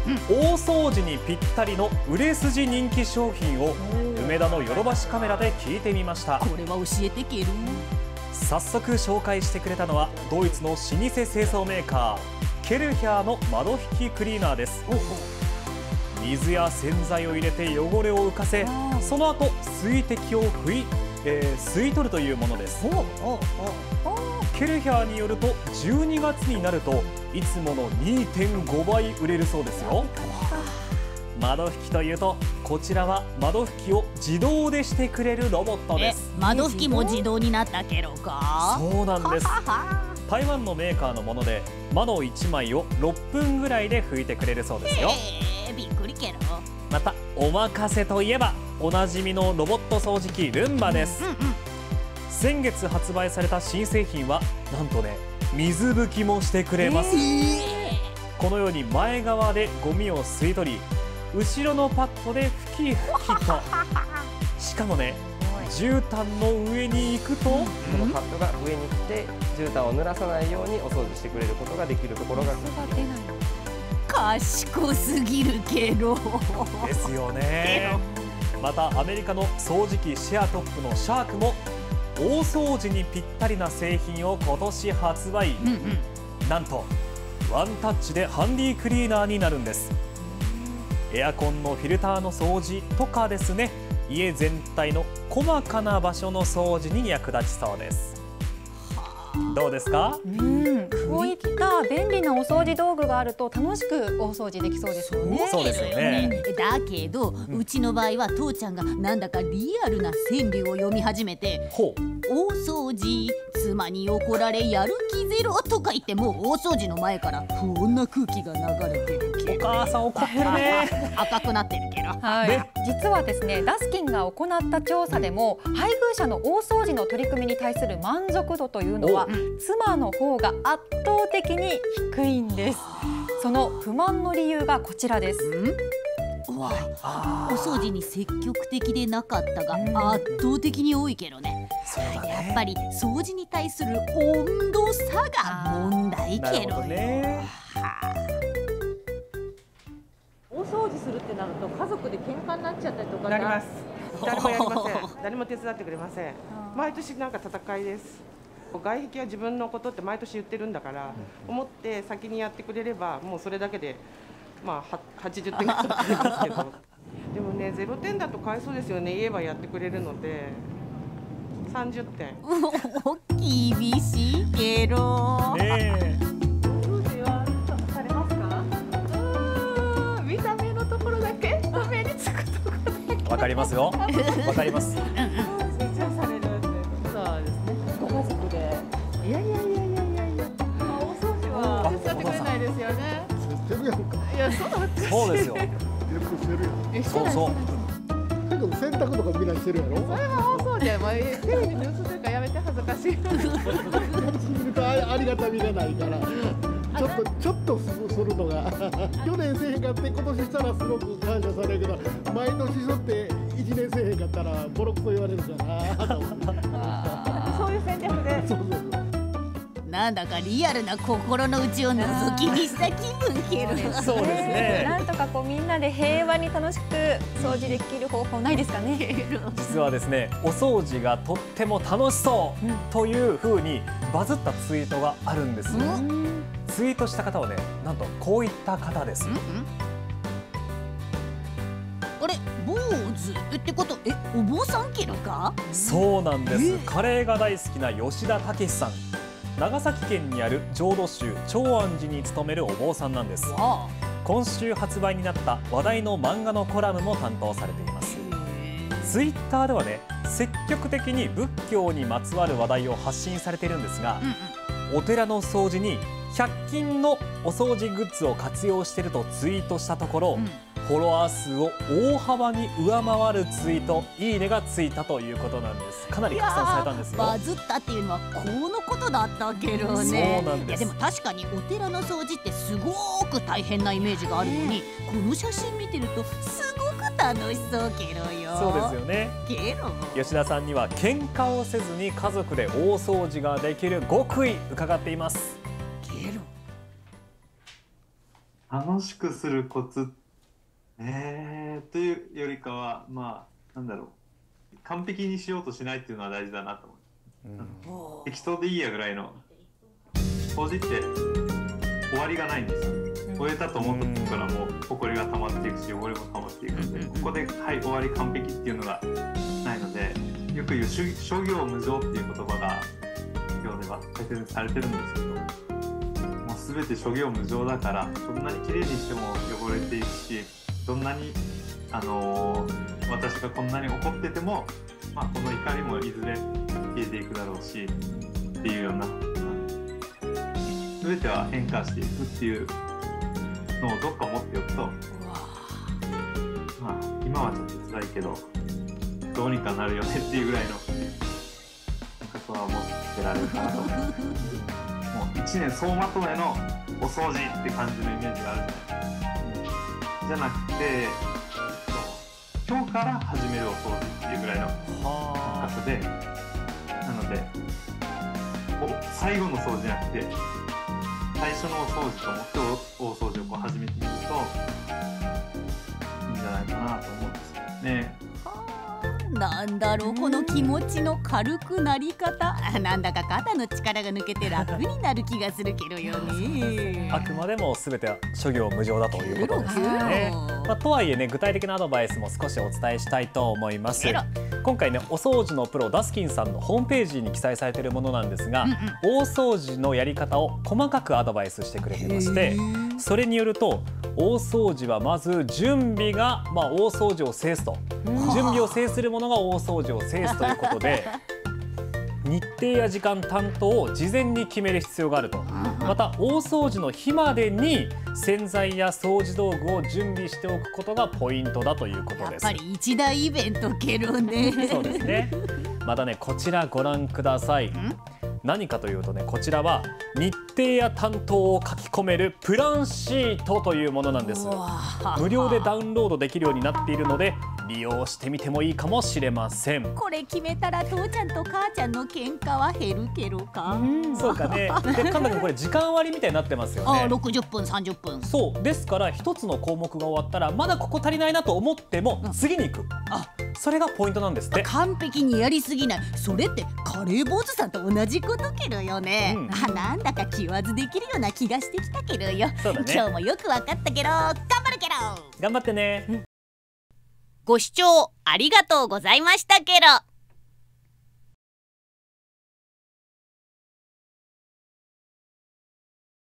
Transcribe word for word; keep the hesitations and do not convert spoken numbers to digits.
大掃除にぴったりの売れ筋人気商品を梅田のヨドバシカメラで聞いてみました。 これは教えてける。 早速紹介してくれたのはドイツの老舗清掃メーカーケルヒャーの窓拭きクリーナーです。水や洗剤を入れて汚れを浮かせ、その後水滴を拭い、えー、吸い取るというものです。ケルヒャーによるとじゅうにがつになるといつもの にてんご 倍売れるそうですよ。窓拭きというとこちらは窓拭きを自動でしてくれるロボットです。 窓拭きも自動になったけろか。 そうなんです。台湾のメーカーのもので窓いちまいをろっぷんぐらいで拭いてくれるそうですよ。 えー、びっくりけろ。 またおまかせといえばおなじみのロボット掃除機ルンバです。うんうん、先月発売された新製品はなんとね水拭きもしてくれます。えー、このように前側でゴミを吸い取り後ろのパッドで拭き拭きとしかもね絨毯の上に行くと、このパッドが上に来て絨毯を濡らさないようにお掃除してくれることができるところが賢すぎるけどですよね。またアメリカの掃除機シェアトップのシャークも大掃除にぴったりな製品を今年発売。うんうん、なんとワンタッチでハンディクリーナーになるんです。エアコンのフィルターの掃除とかですね、家全体の細かな場所の掃除に役立ちそうです。どうですか？ うん、こういった便利なお掃除道具があると楽しく大掃除できそうですよね。 そうですよね。 だけど、うん、うちの場合は父ちゃんがなんだかリアルな川柳を読み始めて、ほう大掃除妻に怒られやる気ゼロとか言ってもう大掃除の前から不穏な空気が流れてるけど、 お母さん怒ってるね赤くなってるけど、 はい、実はですねダスキンが行った調査でも配偶者の大掃除の取り組みに対する満足度というのは妻の方が圧倒的に低いんです。その不満の理由がこちらです。 お掃除に積極的でなかったが圧倒的に多いけどね。そうだね、やっぱり掃除に対する温度差が問題けどね。 大掃除するってなると家族で喧嘩になっちゃったりとかなります。誰もやりません。誰も手伝ってくれません。毎年なんか戦いです。外壁は自分のことって毎年言ってるんだから、うん、思って先にやってくれればもうそれだけでまあはちじゅってんが取れますけどでもねゼロてんだとかわいそうですよね。言えばやってくれるのでさんじゅってん厳しいけどね。 掃除はされますか？見た目のところだけ目につくところだけわかりますよ。わかります。 されるんで。そうですね。ご家族で。いやいやいやいやいやいや。大掃除は手伝ってくれないですよね。 してるやんか。 いやそうそうですよ。 よくしてるやん。 そうそう。 だけど洗濯とかみんなしてるやろ。 それは大掃除や。もうテレビに映ってるからやめて恥ずかしい。 見るとありがたみがないから。ちょっとちょっとするのが去年せえへんかって今年したらすごく感謝されるけど毎年しとっていちねんせえへんかったらボロクソ言われるかな。 そういう戦略で。 そうそうそう。 なんだかリアルな心の内を覗き見した気分けど。 そうですね。 なんとかこうみんなで平和に楽しく掃除できる方法ないですかね。 実はですね、お掃除がとっても楽しそうという風にバズったツイートがあるんです。ツイートした方はね、なんとこういった方です。 うんうん、あれ、坊主ってこと、え、お坊さんけどか？ そうなんです。カレーが大好きな吉田武さん。長崎県にある浄土宗長安寺に勤めるお坊さんなんです。今週発売になった話題の漫画のコラムも担当されています。ツイッターではね、積極的に仏教にまつわる話題を発信されているんですが、うんうん、お寺の掃除にひゃく均のお掃除グッズを活用しているとツイートしたところ、うん、フォロワー数を大幅に上回るツイート、いいねがついたということなんです。かなり拡散されたんですよ。 バズったっていうのはこのことだったけどね。 そうなんです。 いやでも確かにお寺の掃除ってすごく大変なイメージがあるのに、この写真見てるとすごく楽しそうけどよ。 そうですよね。 けど吉田さんには喧嘩をせずに家族で大掃除ができる極意伺っています。 けど楽しくするコツ、えー、というよりかは、まあなんだろう、完璧にしようとしないっていうのは大事だなと思う、うん、適当でいいやぐらいの。掃除って終わりがないんですよ、うん、終えたと思った時からもう埃が溜まっていくし汚れも溜まっていくので、ここではい終わり完璧っていうのがないので、よく言う諸行無常っていう言葉が今日では解説されてるんですけど、もう全て諸行無常だから、どんなに綺麗にしても汚れていくし、どんなに、あのー、私がこんなに怒ってても、まあ、この怒りもいずれ消えていくだろうしっていうような、全ては変化していくっていうのをどっか持っておくと、まあ今はちょっと辛いけどどうにかなるよねっていうぐらいの感覚は持ってられるかなと思います。もういちねん総まとめのお掃除って感じのイメージがあるじゃないですか。じゃなくて今日から始めるお掃除っていうぐらいの感覚で、なので最後の掃除じゃなくて最初のお掃除と思って大掃除をこう始めてみるといいんじゃないかなと思うんですよね。 なんだろう、この気持ちの軽くなり方、なんだか肩の力が抜けて楽になる気がするけどよね。 あくまでも全ては諸行無常だということですよね。まあ、とはいえね、具体的なアドバイスも少しお伝えしたいと思います。今回ね、お掃除のプロダスキンさんのホームページに記載されているものなんですが、うんうん、大掃除のやり方を細かくアドバイスしてくれてまして、それによると大掃除はまず準備が、まあ、大掃除を制すと、準備を制するものが大掃除を制すということで日程や時間担当を事前に決める必要があると。また大掃除の日までに洗剤や掃除道具を準備しておくことがポイントだということです。 やっぱり一大イベントケロね。 そうですね。またね、こちらご覧ください。何かというとね、こちらは日程や担当を書き込めるプランシートというものなんです。無料でダウンロードできるようになっているので利用してみてもいいかもしれません。 これ決めたら父ちゃんと母ちゃんの喧嘩は減るケロか。 そうかね。で、神田君これ時間割みたいになってますよね。 あ、ろくじゅっぷんさんじゅっぷん。 そうですから一つの項目が終わったらまだここ足りないなと思っても次に行く。あ、それがポイントなんですって。 完璧にやりすぎない。それってカレー坊主さんと同じことケロよね。うん、あ、なんだか気わずできるような気がしてきたケロよ。そうだね。今日もよくわかったケロ。頑張るケロ。 頑張ってね。 ご視聴ありがとうございましたケロ。